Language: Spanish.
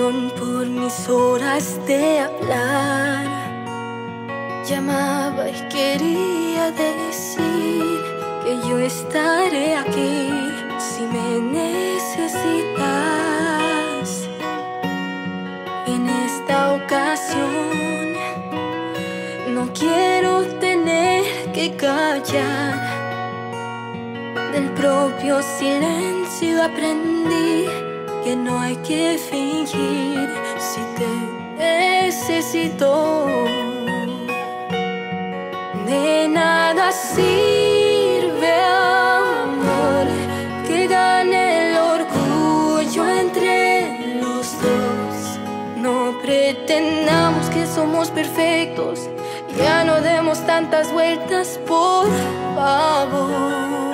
perdón por mis horas de hablar. Llamaba y quería decir que yo estaré aquí si me necesitas. En esta ocasión no quiero tener que callar. Del propio silencio aprendí que no hay que fingir si te necesito. De nada sirve, amor, que gane el orgullo entre los dos. No pretendamos que somos perfectos, ya no demos tantas vueltas, por favor.